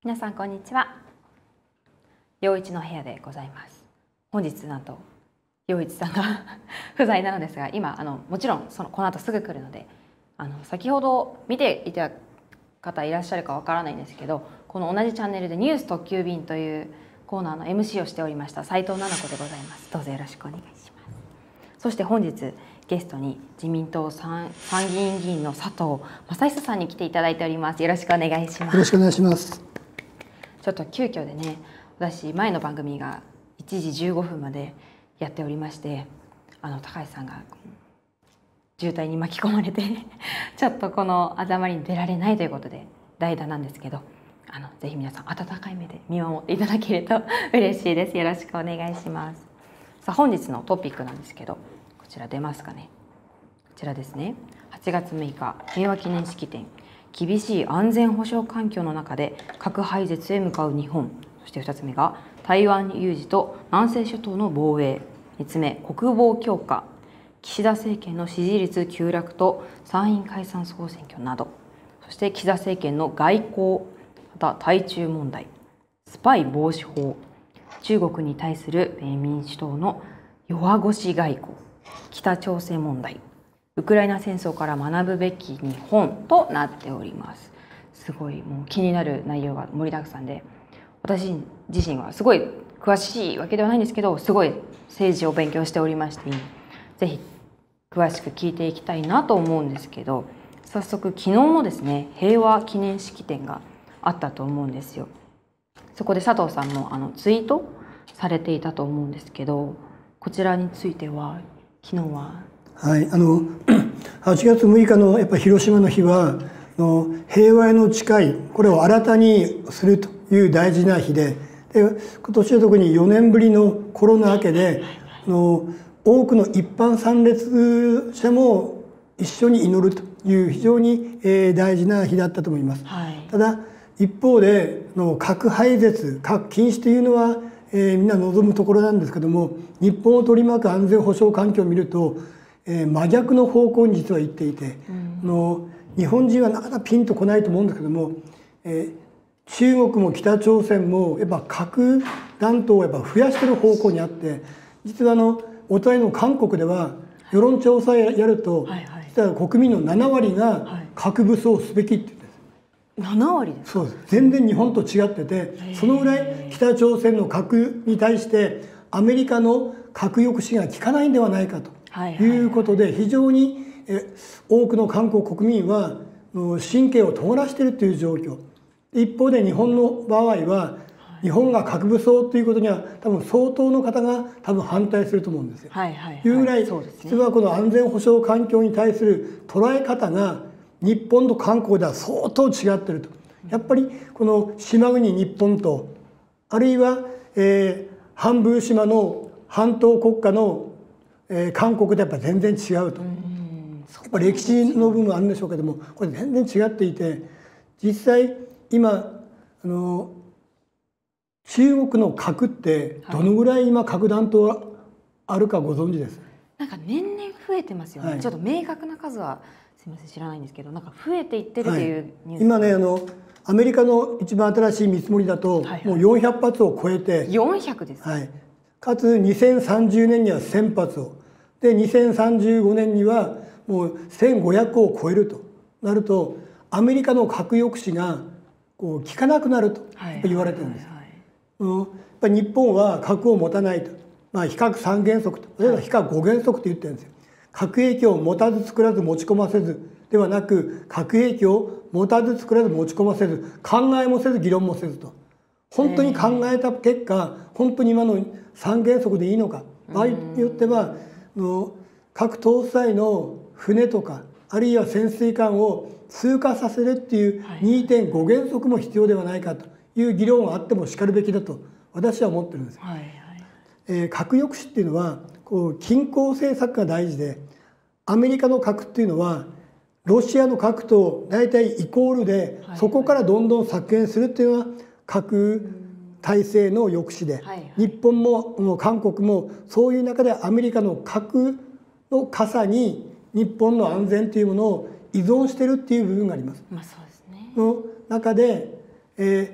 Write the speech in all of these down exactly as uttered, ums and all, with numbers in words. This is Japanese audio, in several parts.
皆さんこんにちは。陽一の部屋でございます。本日なんと陽一さんが不在なのですが、今あのもちろんそのこの後すぐ来るので、あの先ほど見ていた方いらっしゃるかわからないんですけど、この同じチャンネルでニュース特急便というコーナーの エムシー をしておりました斉藤奈々子でございます。どうぞよろしくお願いします。そして本日ゲストに自民党参参議院議員の佐藤正久さんに来ていただいております。よろしくお願いします。 よろしくお願いします。 ちょっと急遽でね、私前の番組がいちじじゅうごふんまでやっておりまして、あの高橋さんが渋滞に巻き込まれてちょっとこのあざまりに出られないということで代打なんですけど、あのぜひ皆さん温かい目で見守っていただけると嬉しいです。よろしくお願いします。さあ本日のトピックなんですけど、こちら出ますかね。こちらですね。はちがつむいか平和記念式典、厳しい安全保障環境の中で核廃絶へ向かう日本。そしてふたつめが台湾有事と南西諸島の防衛。みっつめ国防強化、岸田政権の支持率急落と参院解散総選挙など。そして岸田政権の外交、また対中問題、スパイ防止法、中国に対する民主党の弱腰外交、北朝鮮問題、ウクライナ戦争から学ぶべき日本となっております。すごいもう気になる内容が盛りだくさんで、私自身はすごい詳しいわけではないんですけど、すごい政治を勉強しておりまして、ぜひ詳しく聞いていきたいなと思うんですけど、早速昨日のですね平和記念式典があったと思うんですよ。そこで佐藤さんもあのツイートされていたと思うんですけど、こちらについては昨日ははい、あのはちがつむいかのやっぱ広島の日はの平和への誓い、これを新たにするという大事な日で、で今年は特によねんぶりのコロナ明けでの多くの一般参列者も一緒に祈るという非常に大事な日だったと思います。はい、ただ一方での核廃絶、核禁止というのは、えー、みんな望むところなんですけども、日本を取り巻く安全保障環境を見ると、えー、真逆の方向に実は行っていて、うん、の日本人はなかなかピンとこないと思うんですけども、えー、中国も北朝鮮もやっぱ核弾頭をやっぱ増やしている方向にあって、実はあのお互いの韓国では世論調査やると、はいはい、実は国民のななわりが核武装すべきって言ってななわりですか？ そうです。全然日本と違ってて、そのぐらい北朝鮮の核に対してアメリカの核抑止が効かないんではないかということで、非常に多くの韓国国民は神経を尖らしているという状況。一方で日本の場合は日本が核武装ということには多分相当の方が多分反対すると思うんですよ。いうぐらい実はこの安全保障環境に対する捉え方が日本と韓国では相当違っていると。やっぱりこの島国日本と、あるいは、えー、半分島の半島国家の、えー、韓国でやっぱ全然違うと。やっぱ歴史の部分はあるんでしょうけども、これ全然違っていて、実際今あの中国の核ってどのぐらい今核弾頭あるかご存知です？ なんか年々増えてますよね。はい、ちょっと明確な数はすみません知らないんですけど、なんか増えていってるっていうニュース、はい、今ねあのアメリカの一番新しい見積もりだと、はいはい、もうよんひゃくはつを超えてよんひゃくです、 はい、かつにせんさんじゅうねんにはせんはつをでにせんさんじゅうごねんにはもうせんごひゃくを超えるとなると、アメリカの核抑止がこう効かなくなると言われてるんです。やっぱり日本は核を持たないと、まあ、非核三原則と、例えば非核五原則と言ってるんですよ。核兵器を持たず作らず持ち込ませずではなく、核兵器を持たず作らず持ち込ませず、考えもせず議論もせずと、本当に考えた結果本当に今の三原則でいいのか、場合によってはの核搭載の船とかあるいは潜水艦を通過させるっていう にてんご 原則も必要ではないかという議論があってもしかるべきだと私は思ってるんです。はいはい、えー、核抑止っていうのはこう均衡政策が大事で、アメリカの核っていうのはロシアの核と大体イコールで、そこからどんどん削減するっていうのは核体制の抑止で、日本も韓国もそういう中でアメリカの核の傘に日本の安全というものを依存してるっていう部分があります。まあそうですね。の中で、えー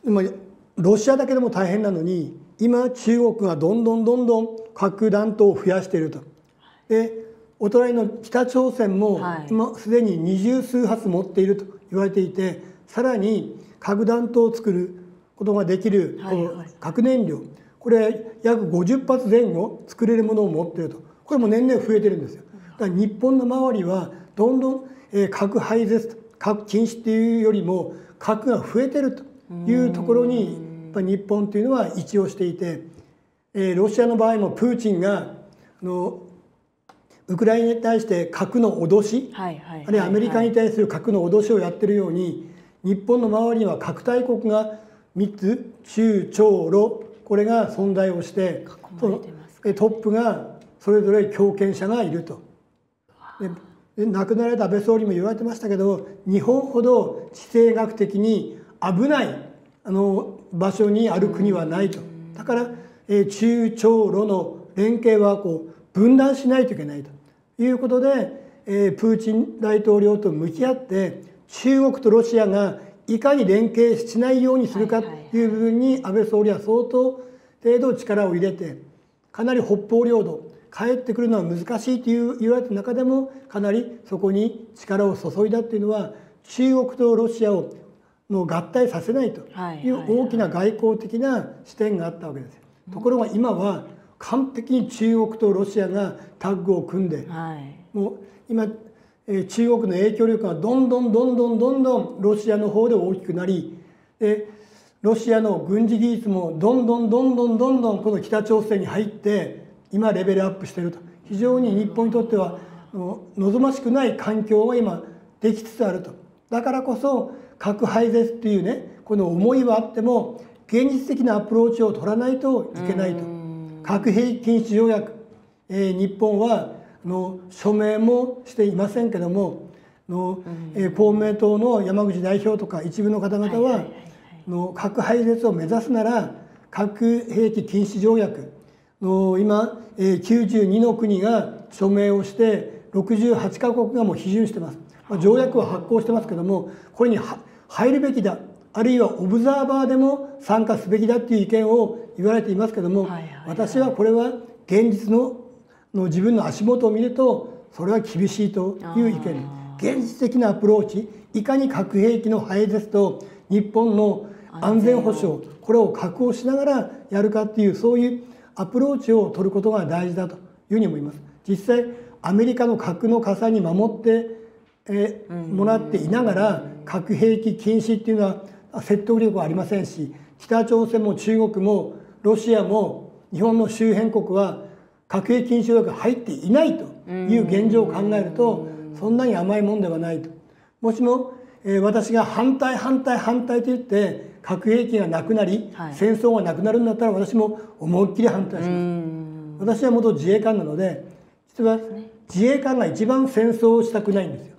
でもロシアだけでも大変なのに、今中国がどんどんどんどん核弾頭を増やしていると。でお隣の北朝鮮も今すでに二十数発持っていると言われていて、さらに核弾頭を作ることができるこの核燃料、これ約ごじゅっ発前後作れるものを持っていると。これも年々増えてるんですよ。だから日本の周りはどんどん核廃絶、核禁止っていうよりも核が増えてるというところにやっぱ日本というのは位置をしていて、ロシアの場合もプーチンがあのウクライナに対して核の脅し、あるいはアメリカに対する核の脅しをやってるように、日本の周りには核大国がみっつ、中朝露、これが存在をして、トップがそれぞれ強権者がいると。で亡くなられた安倍総理も言われてましたけど、日本ほど地政学的に危ないあの場所にある国はないと。だから、え中朝露の連携はこう分断しないといけないということで、えー、プーチン大統領と向き合って中国とロシアがいかに連携しないようにするかという部分に安倍総理は相当程度力を入れて、かなり北方領土帰ってくるのは難しいという言われた中でもかなりそこに力を注いだというのは、中国とロシアをの合体させないという大きな外交的な視点があったわけです。ところが今は完璧に中国とロシアがタッグを組んで、はい、もう今、えー、中国の影響力がどんどんどんどんどんどんロシアの方で大きくなり、でロシアの軍事技術もどんどんどんどんどんどんこの北朝鮮に入って今レベルアップしていると。非常に日本にとっては望ましくない環境が今できつつあると。だからこそ核廃絶っていうね、この思いはあっても現実的なアプローチを取らないといけないと。核兵器禁止条約、えー、日本はあの署名もしていませんけども、の、えー、公明党の山口代表とか一部の方々はの核廃絶を目指すなら核兵器禁止条約の今、えー、きゅうじゅうにの国が署名をしてろくじゅうはちカ国がもう批准してます。まあ、条約は発効してますけども、これに入るべきだ、あるいはオブザーバーでも参加すべきだという意見を言われていますけども、私はこれは現実 の, の自分の足元を見るとそれは厳しいという意見です。現実的なアプローチ、いかに核兵器の廃絶と日本の安全保障、これを確保しながらやるかっていう、そういうアプローチを取ることが大事だというふうに思います。実際アメリカの核の傘に守ってえもらっていながら核兵器禁止っていうのは説得力はありませんし、北朝鮮も中国もロシアも日本の周辺国は核兵器禁止条約が入っていないという現状を考えると、そんなに甘いもんではないと。もしも、えー、私が反対反対反対と言って核兵器がなくなり、はい、戦争がなくなるんだったら私も思いっきり反対します。私は元自衛官なので、実は自衛官が一番戦争をしたくないんですよ。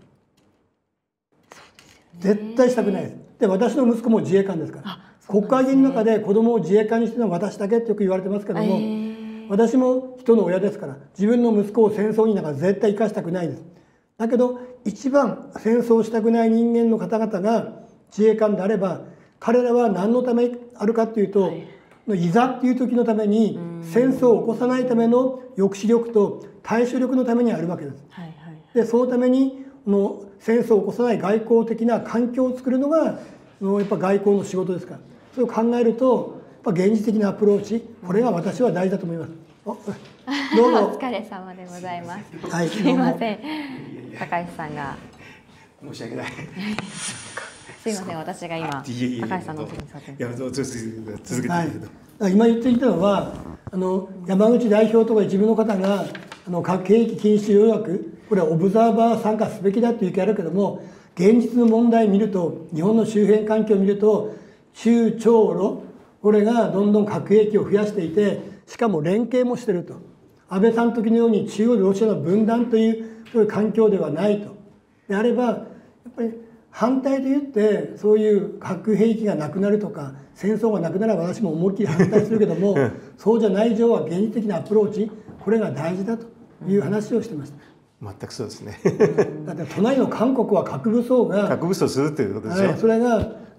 絶対したくないです。で、私の息子も自衛官ですから。国会議員の中で子供を自衛官にしてるのは私だけってよく言われてますけども、私も人の親ですから、自分の息子を戦争になんか絶対生かしたくないです。だけど一番戦争をしたくない人間の方々が自衛官であれば、彼らは何のためにあるかというと、はい、いざっていう時のために戦争を起こさないための抑止力と対処力のためにあるわけです。はいはい、でそのためにの戦争を起こさない外交的な環境を作るのがやっぱ外交の仕事ですから、それを考えるとやっぱ現実的なアプローチ、これが私は大事だと思います。 おどうぞ。お疲れ様でございます。はい、すいません。高橋さんが申し訳ない。 すいません、私が今高橋さんの次に座って。いや、どうぞ続けて。 はい、今言っていたのは、あの山口代表とか一部の方があの核兵器禁止条約、これはオブザーバー参加すべきだという意見あるけども、現実の問題を見ると、日本の周辺環境を見ると、中朝露、これがどんどん核兵器を増やしていて、しかも連携もしていると。安倍さんの時のように中国ロシアの分断というそういう環境ではないと。であればやっぱり反対と言ってそういう核兵器がなくなるとか戦争がなくなれば私も思いっきり反対するけどもそうじゃない以上は現実的なアプローチ、これが大事だという話をしてました。 全くそうですね。 だって隣の韓国は核武装が核武装するということですよ、 はい、それが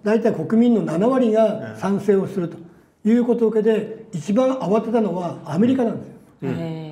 大体国民のななわりが賛成をするということを受けて、一番慌てたのはアメリカなんですよ。 うん、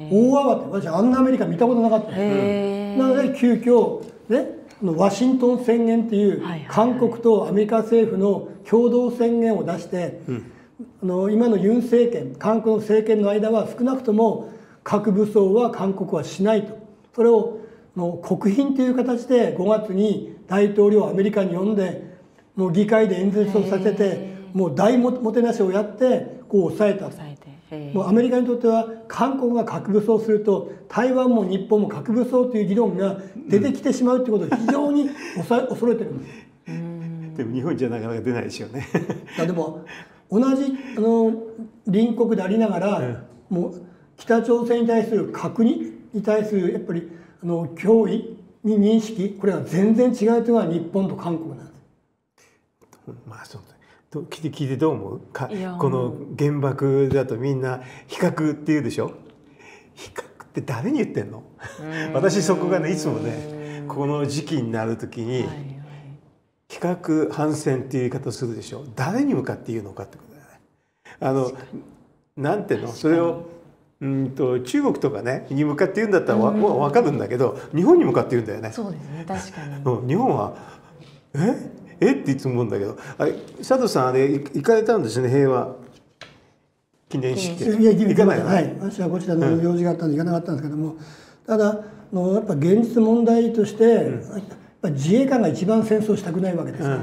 大慌て。私あんなアメリカ見たことなかった。なので急遽ね、ワシントン宣言っていう韓国とアメリカ政府の共同宣言を出して、うん、あの今のユン政権、韓国の政権の間は少なくとも核武装は韓国はしないと。それをの国賓という形でごがつに大統領をアメリカに呼んで、もう議会で演説をさせて、もう大もてなしをやってこう抑えた。もうアメリカにとっては韓国が核武装すると台湾も日本も核武装という議論が出てきてしまうということを非常に恐れてるんです。 でも日本じゃなかなか出ないですよね。 でも同じあの隣国でありながら、うん、もう北朝鮮に対する核に対するやっぱりあの脅威に認識、これは全然違うというのが日本と韓国なんです。 まあそう聞いて聞いてどう思うか。この原爆だとみんな比較って言うでしょ。比較って誰に言ってんの？私そこがねいつもねこの時期になる時に比較反戦っていう言い方をするでしょ。誰に向かって言うのかってことだよね。あのなんていうのそれをうんと中国とかねに向かって言うんだったらわ分かるんだけど、日本に向かって言うんだよね。 そうですね、確かに。 うん、日本はええっていつも思うんだけど、あれ佐藤さんあれ行かれたんですね、平和記念式。 いや行かない、はい、私はこちらの用事があったんで行かなかったんですけども、うん、ただのやっぱ現実問題として、うん、やっぱ自衛官が一番戦争したくないわけです、うん、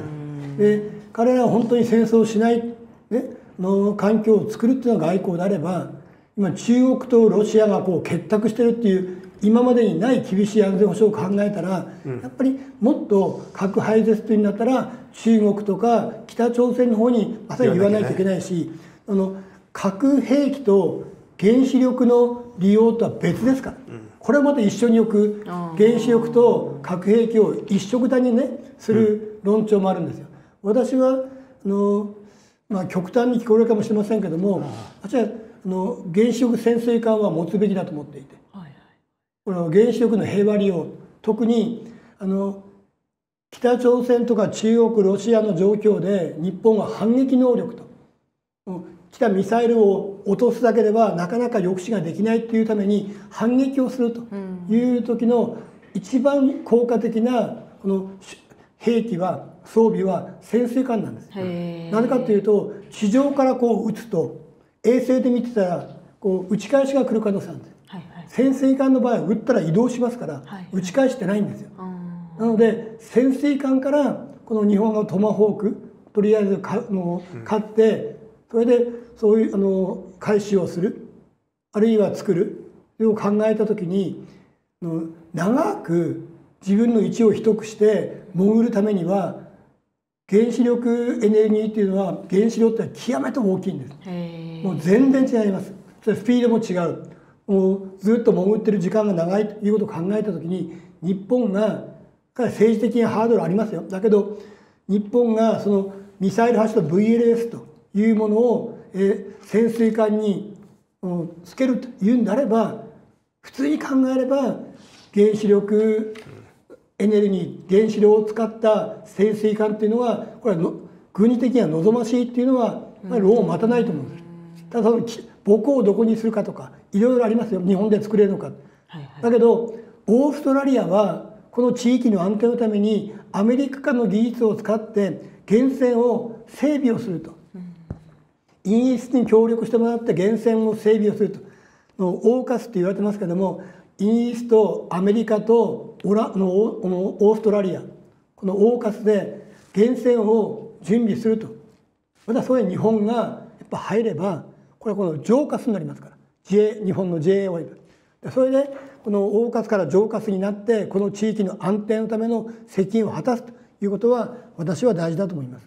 で彼らは本当に戦争しない、ね、の環境を作るっていうのが外交であれば、今中国とロシアがこう結託してるっていう今までにない厳しい安全保障を考えたら、うん、やっぱりもっと核廃絶というんだったら中国とか北朝鮮の方にまさに言わないといけないし、あの核兵器と原子力の利用とは別ですから、うん、これをまた一緒に置く、原子力と核兵器を一緒くたにねする論調もあるんですよ。私はあの、まあ、極端に聞こえるかもしれませんけども、私はあの原子力潜水艦は持つべきだと思っていて、この原子力の平和利用、特にあの北朝鮮とか中国ロシアの状況で日本は反撃能力と来たミサイルを落とすだけではなかなか抑止ができないというために反撃をするという時の一番効果的なこの兵器は装備は潜水艦なんです。なぜかというと地上からこう撃つと衛星で見てたらこう打ち返しが来る可能性なんです。はいはい、潜水艦の場合は撃ったら移動しますから、はいはい、打ち返してないんですよ。なので潜水艦からこの日本のトマホークとりあえずかの買ってそれでそういうあの回収をするあるいは作るそれを考えた時に長く自分の位置を低くして潜るためには原子力エネルギーっていうのは原子量って極めて大きいんです。もう全然違います。それスピードも違う。もうずっと潜ってる時間が長いということを考えた時に日本が政治的にハードルありますよ。だけど日本がそのミサイル発射の ブイエルエス というものを、えー、潜水艦に、うん、つけるというんであれば普通に考えれば原子力エネルギー原子量を使った潜水艦っていうのはこれはの軍事的には望ましいっていうのは論を待たないと思うんです。ただその母港をどこにするかとかいろいろありますよ。日本で作れるのか、はいはい、だけどオーストラリアはこの地域の安定のためにアメリカからの技術を使って源泉を整備をすると、うん、イギリスに協力してもらって源泉を整備をするとのオーカスって言われてますけども、イギリスとアメリカとオラのオーストラリアこのオーカスで源泉を準備すると、またそれに日本がやっぱ入ればこれはこの浄化になりますから、自衛日本の自衛オイルそれでこのオーカスから浄化になってこの地域の安定のための責任を果たすということは私は大事だと思います。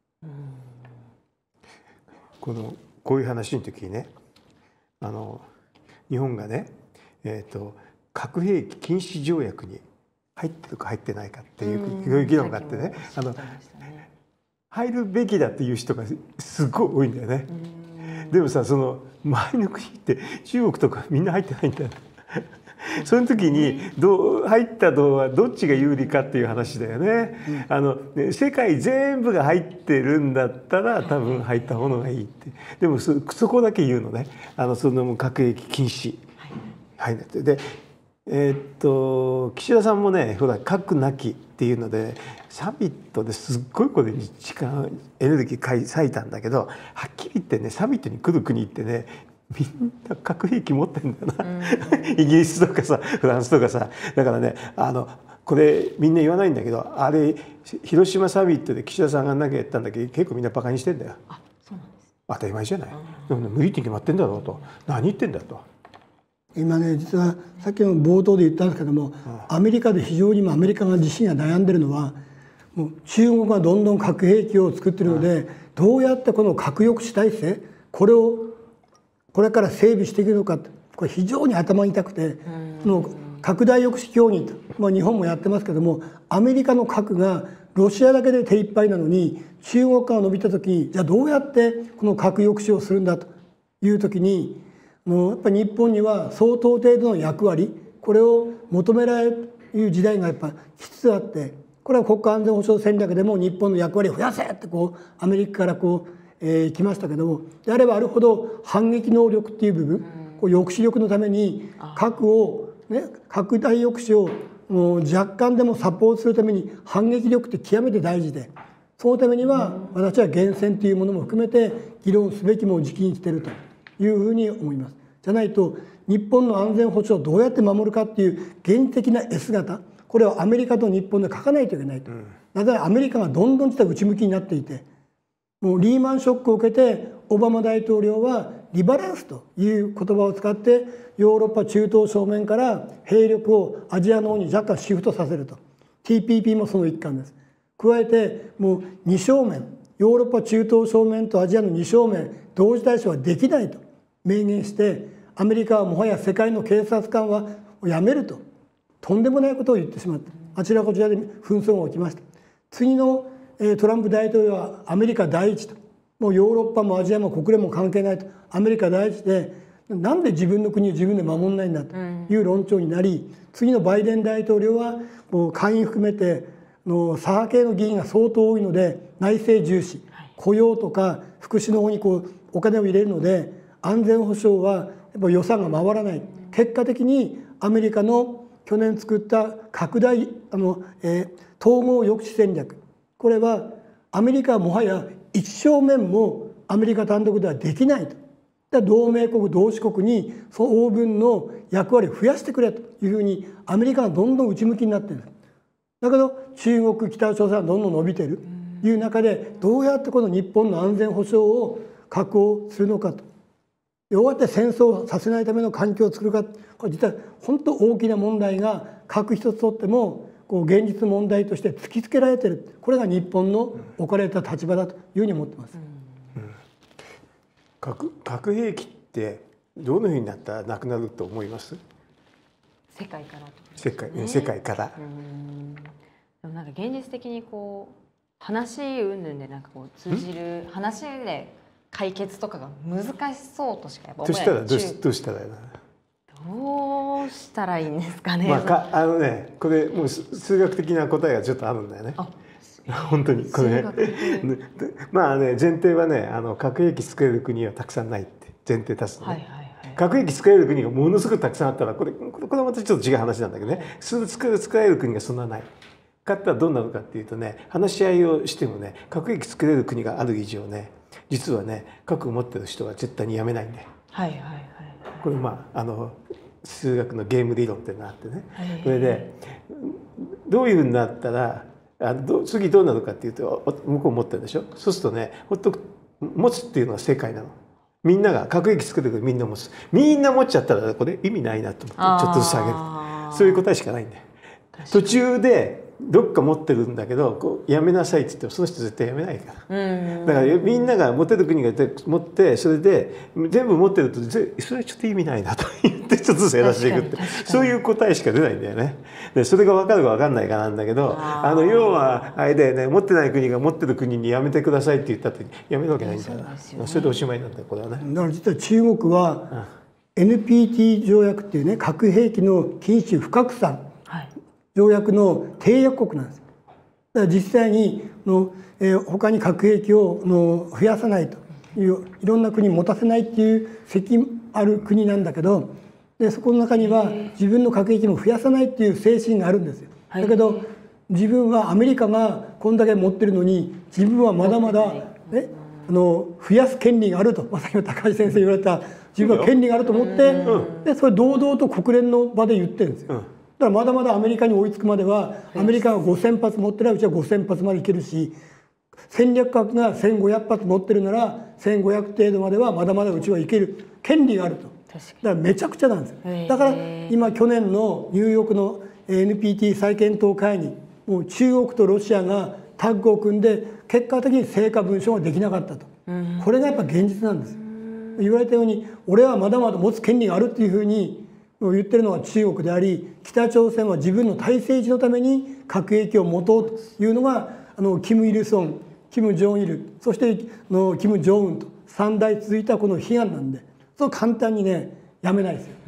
このこういう話の時にね、あの日本がね、えーと、核兵器禁止条約に入ってるか入ってないかっていう、いう議論があってね、あの入るべきだっていう人がすごい多いんだよね。でもさ、その周りの国って中国とかみんな入ってないんだよ。 その時にどう入った銅はどっちが有利かっていう話だよね。あの世界全部が入ってるんだったら多分入った方のがいいって。でも そ, そこだけ言うのね。あのその核兵器禁止。はい、で、えー、っと岸田さんもね、ほら核なきっていうのでサミットですっごいこれ時間エネルギー割いたんだけど、はっきり言ってね、サミットに来る国ってね、みんな核兵器持ってんだよな、うん、イギリスとかさフランスとかさ。だからね、あのこれみんな言わないんだけど、あれ広島サミットで岸田さんが何かやったんだけど結構みんなバカにしてんだよ。あ、そうなんです。当たり前じゃない。でもね、無理って決まってんだろうと、何言ってんだと。 今ね、実はさっきの冒頭で言ったんですけども、うん、アメリカで非常に今アメリカが自身が悩んでるのは、もう中国がどんどん核兵器を作ってるので、うん、どうやってこの核抑止体制これをこれから整備していくのか、これ非常に頭痛くて、うん、の拡大抑止協議と、まあ、日本もやってますけども、アメリカの核がロシアだけで手一杯なのに、中国が伸びた時にじゃあどうやってこの核抑止をするんだという時に、やっぱり日本には相当程度の役割、これを求められる時代がやっぱきつつあって、これは国家安全保障戦略でも日本の役割を増やせってこうアメリカからこう、えー、来ましたけども、であればあるほど反撃能力っていう部分、こう抑止力のために核を、ね、拡大抑止をもう若干でもサポートするために反撃力って極めて大事で、そのためには私は厳選というものも含めて議論すべきも時期に来ているというふうに思います。じゃないと日本の安全保障をどうやって守るかっていう現実的な エス 型、これをアメリカと日本で書かないといけないと。なぜならアメリカがどんどん実は内向きになっていて、もうリーマンショックを受けてオバマ大統領はリバランスという言葉を使ってヨーロッパ中東正面から兵力をアジアの方に若干シフトさせると。 ティーピーピー もその一環です。加えてもうに正面、ヨーロッパ中東正面とアジアのに正面同時対処はできないと明言して、アメリカはもはや世界の警察官はやめると、とんでもないことを言ってしまった。あちらこちらで紛争が起きました。次のトランプ大統領はアメリカ第一と、もうヨーロッパもアジアも国連も関係ないと、アメリカ第一で、なんで自分の国を自分で守んないんだという論調になり、次のバイデン大統領はもう下院含めての左派系の議員が相当多いので内政重視、雇用とか福祉の方にこうお金を入れるので安全保障はやっぱ予算が回らない。結果的にアメリカの去年作った拡大あの、えー、統合抑止戦略、これはアメリカはもはや一正面もアメリカ単独ではできないと。同盟国同志国にその応分の役割を増やしてくれというふうにアメリカがどんどん内向きになっている。だけど中国北朝鮮はどんどん伸びているという中で、どうやってこの日本の安全保障を確保するのかと、どうやって戦争をさせないための環境を作るか、これ実は本当大きな問題が核一つとってもこう現実問題として突きつけられている。これが日本の置かれた立場だというふうに思っています。 うん、核、核兵器ってどのようになったらなくなると思います？ 世界から、ね、 世界、世界から。 うん、でもなんか現実的にこう話云々でなんかこう通じる話で解決とかが難しそうとしかやっぱ思えない。 どうしたらどうしたらいいの？ どうしたらいいんですかね。 まあ、かあのね、これもう数学的な答えがちょっとあるんだよね。本当にこれ、ね、まあね、前提はね、あの核兵器作れる国はたくさんないって前提立つのね。はいはいはい、核兵器作れる国がものすごくたくさんあったら、これこれはまたちょっと違う話なんだけどね、はい、作る作れる国がそんなない。かったらどうなるかっていうとね、話し合いをしてもね、核兵器作れる国がある以上ね、実はね、核を持ってる人は絶対にやめないんで。はいはいはい。これまああの数学のゲーム理論っていうのがあってね、はい、それでどういうふうになったらあど次どうなるかっていうと、向こう持ってるでしょ。そうするとね、ほっと持つっていうのは正解なの。みんなが核兵器作るけどみんな持つ、みんな持っちゃったらこれ意味ないなと思ってちょっとずつ上げる、そういう答えしかないんだよ。途中でどっか持ってるんだけど、こうやめなさいって言ってもその人絶対やめないから。だからみんなが持てる国が持って、それで全部持ってるとそれはちょっと意味ないなと言ってちょっとずつ減らしていくって、そういう答えしか出ないんだよね。でそれが分かるか分かんないかなんだけど、あの要はあれだよね、持ってない国が持ってる国にやめてくださいって言ったってやめるわけないんだよな。それでおしまいなんだよこれはね。 だから実は中国はエヌピーティー 条約っていうね、核兵器の禁止不拡散条約の締約国なんです。だから実際にの、えー、他に核兵器をの増やさないという、いろんな国に持たせないっていう責任ある国なんだけど、でそこの中には自分の核兵器も増やさないっていう精神があるんですよ。だけど自分はアメリカがこんだけ持ってるのに、自分はまだまだ、ね、あの増やす権利があると、まさに高橋先生言われた、自分は権利があると思って、うん、でそれ堂々と国連の場で言ってるんですよ。うん、だからまだまだアメリカに追いつくまでは、アメリカがごせん発持ってるらうちはごせん発までいけるし、戦略核がせんごひゃく発持ってるならせんごひゃく程度まではまだまだうちはいける権利があると。だからめちゃくちゃなんですよ。だから今去年のニューヨークの エヌピーティー 再検討会議、もう中国とロシアがタッグを組んで結果的に成果文書ができなかったと。これがやっぱ現実なんです。言われたように、俺はまだまだ持つ権利があるっていうふうに言ってるのは中国であり、北朝鮮は自分の体制維持のために核兵器を持とうというのが、あのキム・イルソン、キム・ジョンイル、そしてのキム・ジョンウンとさん代続いたこの悲願なんで、そう簡単にねやめないですよ。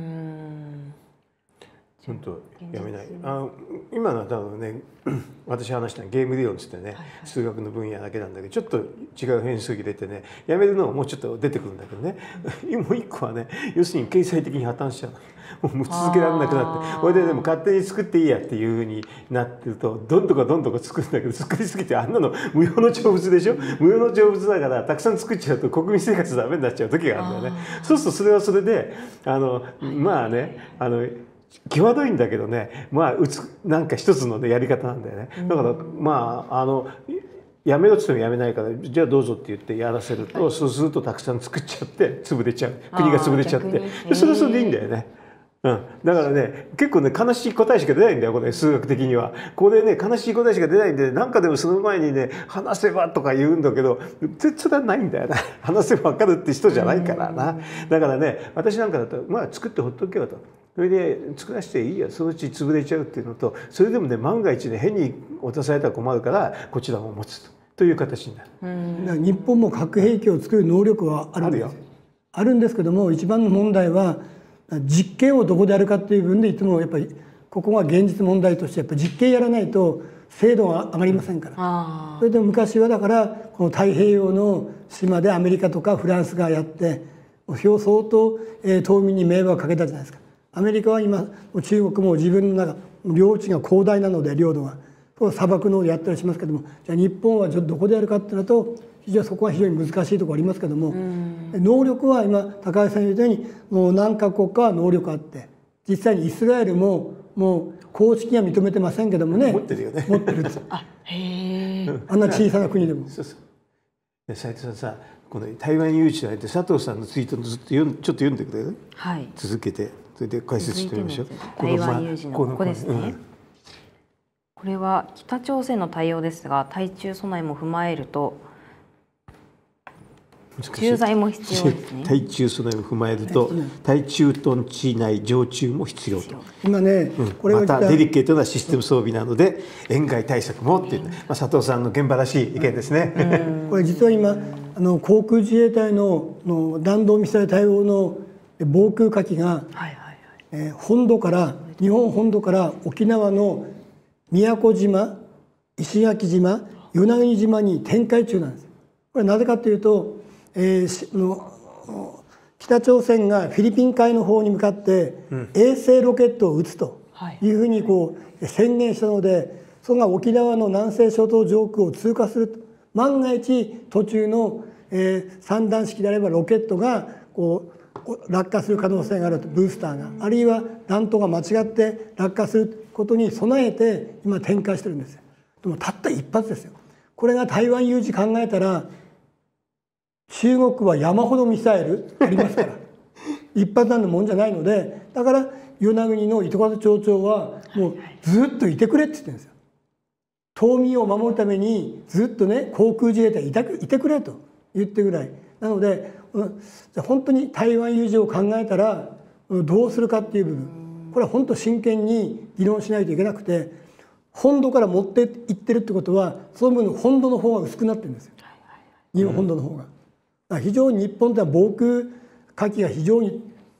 本当やめない。あ今のは多分ね、私話したゲーム理論つってね、はいはい、数学の分野だけなんだけど、ちょっと違う変数入れてね、やめるのはもうちょっと出てくるんだけどね、もう一個はね、要するに経済的に破綻しちゃう。もう続けられなくなって、これででも勝手に作っていいやっていうふうになってると、どんどんどんどん作るんだけど、作りすぎてあんなの無用の長物でしょ。無用の長物だからたくさん作っちゃうと国民生活ダメになっちゃう時があるんだよね。そうするとそれはそれで、あのまあね、あの際どいんだけどね、まあうつなんか一つの、ね、やり方なんだよね。だからまああのやめろって言ってもやめないから、じゃあどうぞって言ってやらせると、はい、そうするとたくさん作っちゃって潰れちゃう、国が潰れちゃって、でそれはそれでいいんだよね。うん、だからね結構ね悲しい答えしか出ないんだよ、これ数学的には。これね悲しい答えしか出ないんで、なんかでもその前にね話せばとか言うんだけど、それはないんだよな。話せば分かるって人じゃないからな。だからね私なんかだとまあ作ってほっとけよと。それで作らせていいや、そのうち潰れちゃうっていうのと、それでもね万が一ね変に落とされたら困るからこちらも持つと。という形になる。 日本も核兵器を作る能力はあるんですよ。あるんですけども、一番の問題は実験をどこでやるかっていう部分で、いつもやっぱりここが現実問題として、やっぱり実験やらないと精度が上がりませんから。それで昔はだからこの太平洋の島でアメリカとかフランスがやって相当島民に迷惑をかけたじゃないですか。アメリカは今中国も自分の中領地が広大なので、領土が砂漠のやったりしますけども、じゃあ日本はどこでやるかっていうのと、非常にそこは非常に難しいところありますけども、能力は今高橋さん言ったようにもう何カ国かは能力あって、実際にイスラエルももう公式には認めてませんけどもね、 持ってるよね。 持ってるあへえ、あんな小さな国でも。そうそう。 斉藤さんさ、この台湾有事の相手佐藤さんのツイートずっと読んちょっと読んでくれる？ はい。 続けてそれで解説してみましょう。 台湾有事のここですね。うん、これは北朝鮮の対応ですが、対中備えも踏まえると駐在も必要ですね。 対中備えを踏まえると、対駐屯地内常駐も必要と。 今ね、 うん、これはまたデリケートなシステム装備なので塩害対策もっていう、まあ、佐藤さんの現場らしい意見ですね。 これ実は今あの航空自衛隊 の, の弾道ミサイル対応の防空火器が、はいはいはいえー、本土から日本本土から沖縄の宮古島、石垣島、与那国島に展開中なんです。これなぜかというと、えー、の北朝鮮がフィリピン海の方に向かって衛星ロケットを撃つというふうにこう宣言したので、それが沖縄の南西諸島上空を通過すると、万が一途中の、えー、三段式であればロケットがこう落下する可能性があると、ブースターがあるいは弾頭が間違って落下することに備えて今展開してるんですよ。でもたった一発ですよ。これが台湾有事考えたら、中国は山ほどミサイルありますから一発なんてもんじゃないので、だから与那国の糸数町長はもうずっといてくれって言ってるんですよ。島民を守るためにずっとね航空自衛隊いてくれと言ってぐらいなので、本当に台湾有事を考えたらどうするかっていう部分、これは本当真剣に議論しないといけなくて、本土から持っていってるってことはその分本土の方が薄くなってるんですよ、日本本土の方が。非常に日本では防空火器が非常に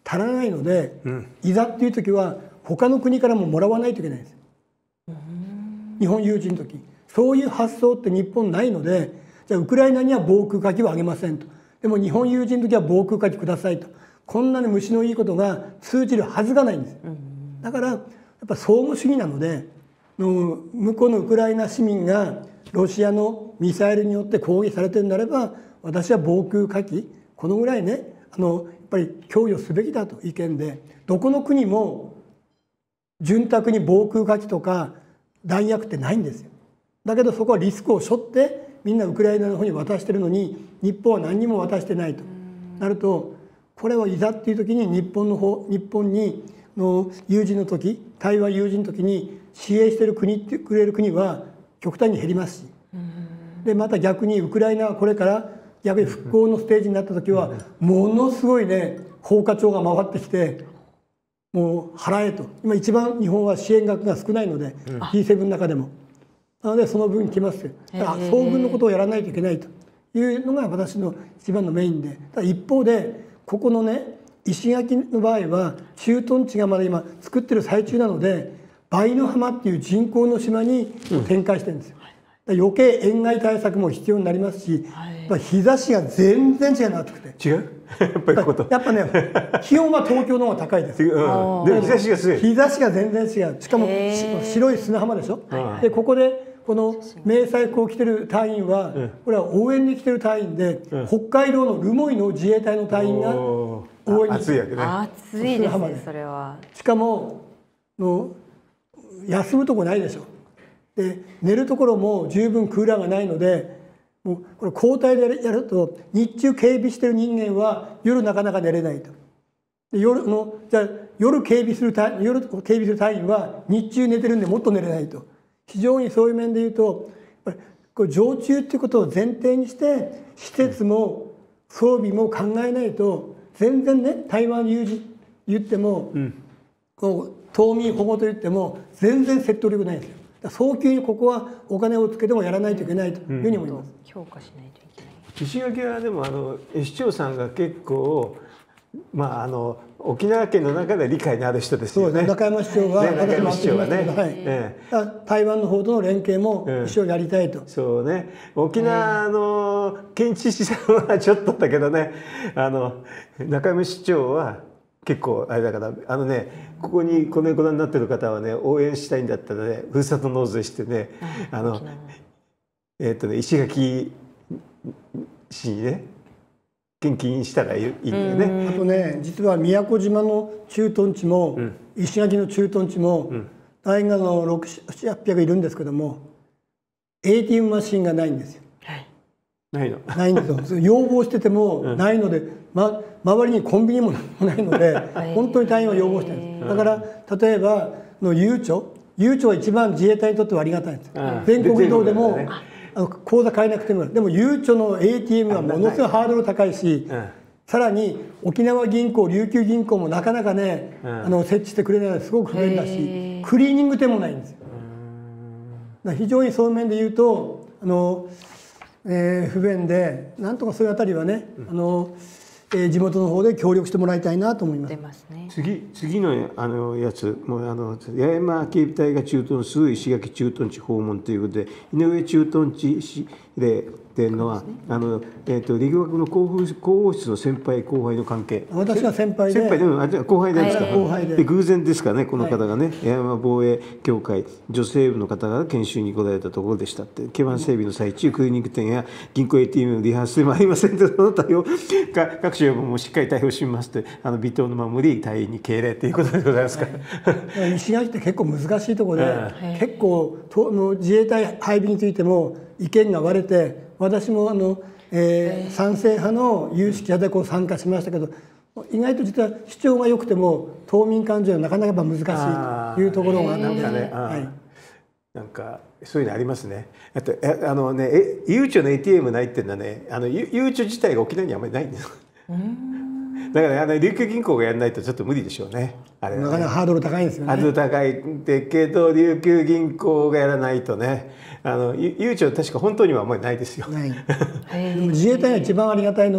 足らないので、 うん、 いざっていう時は他の国からももらわないといけないんです。日本有事の時そういう発想って日本ないので、じゃあウクライナには防空火器はあげませんと、でも日本有事の時は防空火器くださいと、こんなに虫のいいことが通じるはずがないんです。だからやっぱ相互主義なので、の向こうのウクライナ市民がロシアのミサイルによって攻撃されてるんであれば、私は防空火器このぐらいね、あのやっぱり供与すべきだという意見で、どこの国も潤沢に防空火器とか弾薬ってないんですよ。だけどそこはリスクを背負ってみんなウクライナの方に渡してるのに、日本は何にも渡してないとなると、これはいざっていう時に日本の方日本にの有事の時、台湾有事の時に支援してる国ってくれる国は極端に減りますし、でまた逆にウクライナはこれから逆に復興のステージになった時はものすごいね放火潮が回ってきて、もう払えと、今一番日本は支援額が少ないので、うん、ジーセブン の中でもなのでその分来ますよ。だから総軍のことをやらないといけないというのが私の一番のメインで、ただ一方でここのね石垣の場合は駐屯地がまだ今作ってる最中なので、梅の浜っていう人工の島に展開してるんですよ。だから余計塩害対策も必要になりますし、はい、日差しが全然違うなってくて。 違うやっぱりことやっぱね気温は東京の方が高いです。 うん、で日差しが強い。 日差しが全然違う。しかも白い砂浜でしょ。でここでこの迷彩服を着てる隊員は、うん、これは応援に来てる隊員で、うん、北海道の留萌の自衛隊の隊員が応援に来てる。 暑いわけね。 暑いですねそれは。 しかもの休むとこないでしょ。で寝るところも十分クーラーがないので、もうこれ交代でやると日中警備してる人間は夜なかなか寝れないと。で夜のじゃあ夜警備する隊夜警備する隊員は日中寝てるんでもっと寝れないと。非常にそういう面で言うとやっぱりこれ常駐っていうことを前提にして施設も装備も考えないと全然ね、台湾有事言っても、うん、こう島民保護と言っても全然説得力ないんですよ。早急にここはお金をつけてもやらないといけないというふうに思います。うん、 強化しないといけない。 石垣はでもあの市長さんが結構まああの沖縄県の中で理解のある人ですよね。 中山市長は、 ね、中山市長はね、 はい、ええ、台湾の方との連携も一緒にやりたいと、 うん、そうね。沖縄の県知事さんはちょっとだけどね、あの中山市長は結構あれだから、あのね、ここにこのご覧になってる方はね、応援したいんだったらね、ふるさと納税してね、うん、あのえっとね石垣市にね献金したらいいんだよね。 あとね、実は宮古島の駐屯地も、うん、石垣の駐屯地も、うん、大学のろく、ななひゃくいるんですけども エーティーエム マシンがないんですよ。 はい、ないのないんですよ。要望しててもないので、うん、ま、周りにコンビニもないので本当に大変は要望してるんです。だから例えばのゆうちょゆうちょは一番自衛隊にとってはありがたいんです。全国移動でもあの口座変えなくても、でもゆうちょの エーティーエム はものすごいハードル高いし、うん、さらに沖縄銀行琉球銀行もなかなかね、うん、あの設置してくれないのですごく不便だし、クリーニング店もないんですよ。だから非常にそういう面で言うとあの、えー、不便で、なんとかそういうあたりはね、うん、あのえー、地元の方で協力してもらいたいなと思います。 出ますね。 次次のあのやつもうあの八重山警備隊が駐屯する石垣駐屯地訪問ということで、井上駐屯地司令っていうのは、ね、あのえっ、ー、と理学の広報室の先輩後輩の関係。 私が先輩で。 先輩でもあじゃ後輩なんですか。 後輩で。 で偶然ですかね、この方がね、はい、八重山防衛協会女性部の方が研修に来られたところでしたって。基盤整備の最中、クリーニング店や銀行 エーティーエム のリハーサルもありませんと、その対応が各種もしっかり対応しますと、あの微糖の守り隊員に敬礼ということでございますか。 はい、石垣って結構難しいところで、結構との自衛隊配備についても意見が割れて、私もあの、えー、賛成派の有識者でこう参加しましたけど、意外と実は主張が良くても島民感情はなかなか難しいというところがあって、なんかね、はい、 なんかそういうのありますね。あとあのね、えゆうちょの エーティーエム ないっていうのはね、あのゆうちょ自体が沖縄にあんまりないんです。だから、ね、あの琉球銀行がやらないとちょっと無理でしょうね。あれはね、 なかなかハードル高いんですよね。 ハードル高いでけど琉球銀行がやらないとね、あのゆうちょ確か本当にはあんまりないですよ。ない。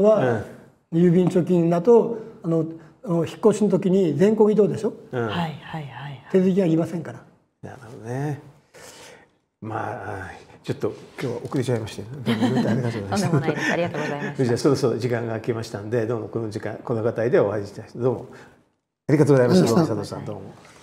でも自衛隊が一番ありがたいのは、うん、郵便貯金だとあの引っ越しの時に全国移動でしょ、 うん、 はいはいはいはい。 手続きがいりませんから。 なるほどね。まあちょっと今日は遅れちゃいましてどうもありがとうございました。 とんでもないです。ありがとうございました。 じゃあそろそろ時間が来ましたんで、どうもこの時間この方でお会いしたい。どうもありがとうございました。佐藤さんどうも。